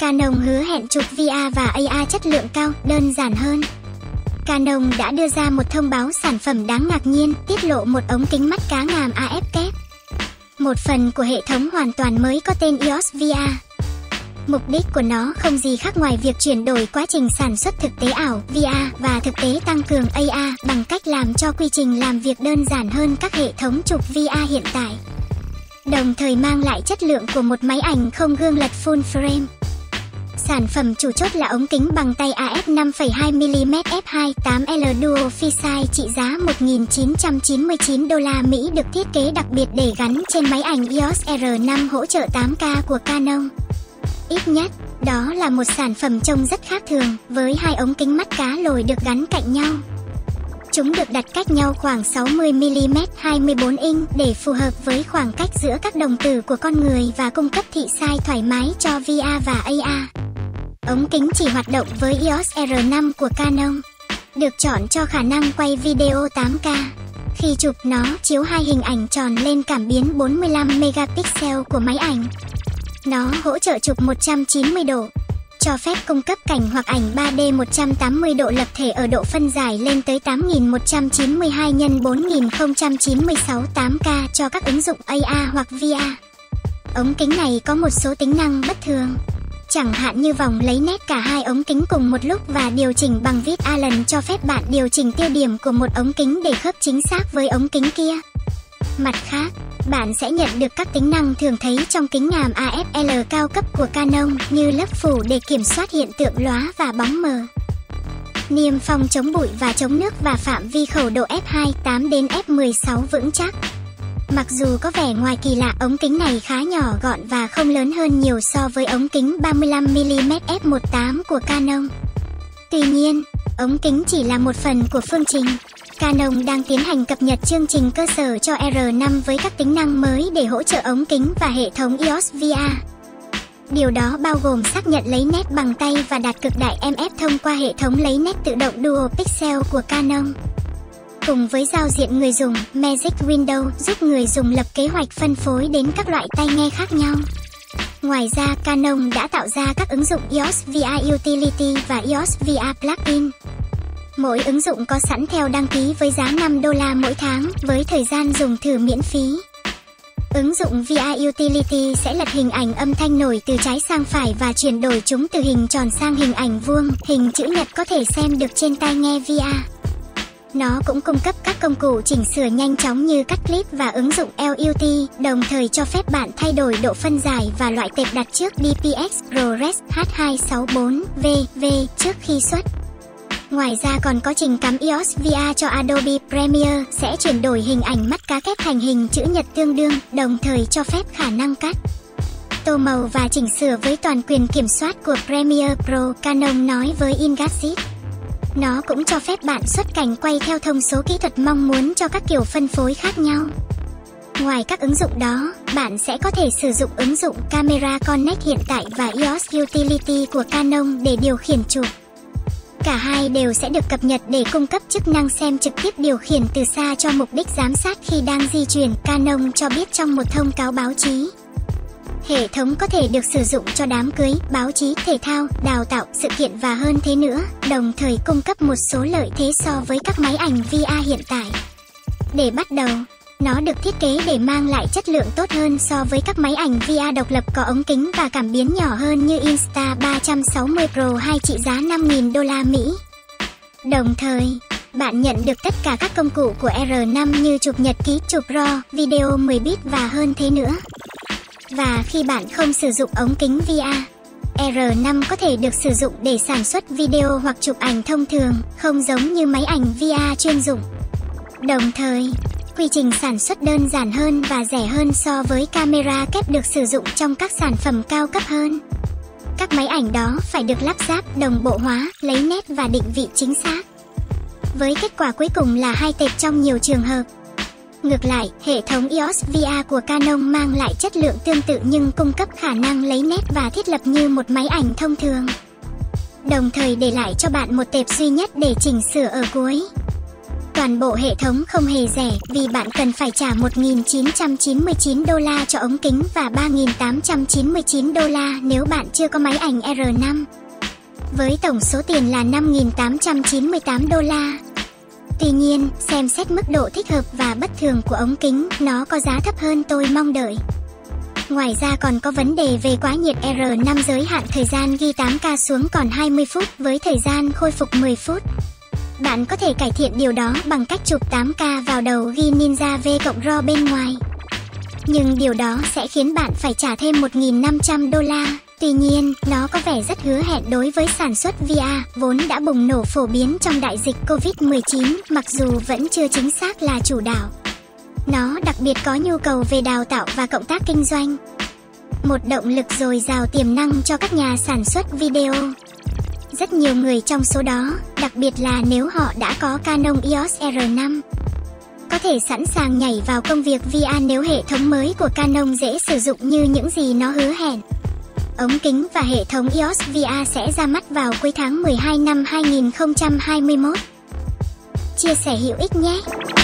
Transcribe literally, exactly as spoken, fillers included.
Canon hứa hẹn chụp vê rờ và a rờ chất lượng cao, đơn giản hơn. Canon đã đưa ra một thông báo sản phẩm đáng ngạc nhiên, tiết lộ một ống kính mắt cá ngàm a ép kép. Một phần của hệ thống hoàn toàn mới có tên i o ét vê rờ. Mục đích của nó không gì khác ngoài việc chuyển đổi quá trình sản xuất thực tế ảo vê rờ và thực tế tăng cường a rờ bằng cách làm cho quy trình làm việc đơn giản hơn các hệ thống chụp vê rờ hiện tại, đồng thời mang lại chất lượng của một máy ảnh không gương lật full frame. Sản phẩm chủ chốt là ống kính bằng tay a ép năm phẩy hai mi li mét f hai tám L Dual Fisheye trị giá một nghìn chín trăm chín mươi chín đô la Mỹ, được thiết kế đặc biệt để gắn trên máy ảnh i o ét R năm hỗ trợ tám K của Canon. Ít nhất, đó là một sản phẩm trông rất khác thường, với hai ống kính mắt cá lồi được gắn cạnh nhau. Chúng được đặt cách nhau khoảng sáu mươi mi li mét hai mươi bốn inch để phù hợp với khoảng cách giữa các đồng tử của con người và cung cấp thị sai thoải mái cho vê rờ và a rờ. Ống kính chỉ hoạt động với i o ét R năm của Canon, được chọn cho khả năng quay video tám K. Khi chụp, nó chiếu hai hình ảnh tròn lên cảm biến bốn mươi lăm megapixel của máy ảnh. Nó hỗ trợ chụp một trăm chín mươi độ, cho phép cung cấp cảnh hoặc ảnh ba D một trăm tám mươi độ lập thể ở độ phân giải lên tới tám nghìn một trăm chín mươi hai nhân bốn nghìn không trăm chín mươi sáu tám K cho các ứng dụng a rờ hoặc vê rờ. Ống kính này có một số tính năng bất thường, chẳng hạn như vòng lấy nét cả hai ống kính cùng một lúc và điều chỉnh bằng vít Allen cho phép bạn điều chỉnh tiêu điểm của một ống kính để khớp chính xác với ống kính kia. Mặt khác, bạn sẽ nhận được các tính năng thường thấy trong kính ngàm a ép L cao cấp của Canon như lớp phủ để kiểm soát hiện tượng lóa và bóng mờ, niêm phong chống bụi và chống nước, và phạm vi khẩu độ f hai tám đến f mười sáu vững chắc. Mặc dù có vẻ ngoài kỳ lạ, ống kính này khá nhỏ gọn và không lớn hơn nhiều so với ống kính ba mươi lăm mi li mét f một tám của Canon. Tuy nhiên, ống kính chỉ là một phần của phương trình. Canon đang tiến hành cập nhật chương trình cơ sở cho R năm với các tính năng mới để hỗ trợ ống kính và hệ thống i o ét vê rờ. Điều đó bao gồm xác nhận lấy nét bằng tay và đạt cực đại em ép thông qua hệ thống lấy nét tự động Dual Pixel của Canon. Cùng với giao diện người dùng, Magic Window giúp người dùng lập kế hoạch phân phối đến các loại tai nghe khác nhau. Ngoài ra, Canon đã tạo ra các ứng dụng i o ét vê rờ Utility và i o ét vê rờ Plugin. Mỗi ứng dụng có sẵn theo đăng ký với giá năm đô la mỗi tháng, với thời gian dùng thử miễn phí. Ứng dụng vê rờ Utility sẽ lật hình ảnh âm thanh nổi từ trái sang phải và chuyển đổi chúng từ hình tròn sang hình ảnh vuông, hình chữ nhật có thể xem được trên tai nghe vê rờ. Nó cũng cung cấp các công cụ chỉnh sửa nhanh chóng như cắt clip và ứng dụng L U T, đồng thời cho phép bạn thay đổi độ phân giải và loại tệp đặt trước D P X, ProRes, H hai sáu bốn, V V trước khi xuất. Ngoài ra còn có trình cắm i o ét vê rờ cho Adobe Premiere, sẽ chuyển đổi hình ảnh mắt cá kép thành hình chữ nhật tương đương, đồng thời cho phép khả năng cắt, tô màu và chỉnh sửa với toàn quyền kiểm soát của Premiere Pro, Canon nói với Engadget. Nó cũng cho phép bạn xuất cảnh quay theo thông số kỹ thuật mong muốn cho các kiểu phân phối khác nhau. Ngoài các ứng dụng đó, bạn sẽ có thể sử dụng ứng dụng Camera Connect hiện tại và i o ét Utility của Canon để điều khiển chụp. Cả hai đều sẽ được cập nhật để cung cấp chức năng xem trực tiếp điều khiển từ xa cho mục đích giám sát khi đang di chuyển, Canon cho biết trong một thông cáo báo chí. Hệ thống có thể được sử dụng cho đám cưới, báo chí, thể thao, đào tạo, sự kiện và hơn thế nữa, đồng thời cung cấp một số lợi thế so với các máy ảnh vê rờ hiện tại. Để bắt đầu, nó được thiết kế để mang lại chất lượng tốt hơn so với các máy ảnh vê rờ độc lập có ống kính và cảm biến nhỏ hơn như Insta ba trăm sáu mươi Pro hai trị giá năm nghìn đô la Mỹ. Đồng thời, bạn nhận được tất cả các công cụ của R năm như chụp nhật ký, chụp RAW, video mười bit và hơn thế nữa. Và khi bạn không sử dụng ống kính vê rờ, R năm có thể được sử dụng để sản xuất video hoặc chụp ảnh thông thường, không giống như máy ảnh vê rờ chuyên dụng. Đồng thời, quy trình sản xuất đơn giản hơn và rẻ hơn so với camera kép được sử dụng trong các sản phẩm cao cấp hơn. Các máy ảnh đó phải được lắp ráp, đồng bộ hóa, lấy nét và định vị chính xác, với kết quả cuối cùng là hai tệp trong nhiều trường hợp. Ngược lại, hệ thống i o ét vê rờ của Canon mang lại chất lượng tương tự nhưng cung cấp khả năng lấy nét và thiết lập như một máy ảnh thông thường, đồng thời để lại cho bạn một tệp duy nhất để chỉnh sửa ở cuối. toàn bộ hệ thống không hề rẻ vì bạn cần phải trả một nghìn chín trăm chín mươi chín đô la cho ống kính và ba nghìn tám trăm chín mươi chín đô la nếu bạn chưa có máy ảnh R năm. Với tổng số tiền là năm nghìn tám trăm chín mươi tám đô la. Tuy nhiên, xem xét mức độ thích hợp và bất thường của ống kính, nó có giá thấp hơn tôi mong đợi. Ngoài ra còn có vấn đề về quá nhiệt. R năm giới hạn thời gian ghi tám K xuống còn hai mươi phút với thời gian khôi phục mười phút. Bạn có thể cải thiện điều đó bằng cách chụp tám K vào đầu ghi Ninja V cộng RAW bên ngoài. Nhưng điều đó sẽ khiến bạn phải trả thêm một nghìn năm trăm đô la. Tuy nhiên, nó có vẻ rất hứa hẹn đối với sản xuất V R, vốn đã bùng nổ phổ biến trong đại dịch Covid mười chín, mặc dù vẫn chưa chính xác là chủ đạo. Nó đặc biệt có nhu cầu về đào tạo và cộng tác kinh doanh. Một động lực dồi dào tiềm năng cho các nhà sản xuất video. Rất nhiều người trong số đó, đặc biệt là nếu họ đã có Canon E O S R năm, có thể sẵn sàng nhảy vào công việc V R nếu hệ thống mới của Canon dễ sử dụng như những gì nó hứa hẹn. Ống kính và hệ thống E O S V R sẽ ra mắt vào cuối tháng mười hai năm hai nghìn không trăm hai mươi mốt. Chia sẻ hữu ích nhé!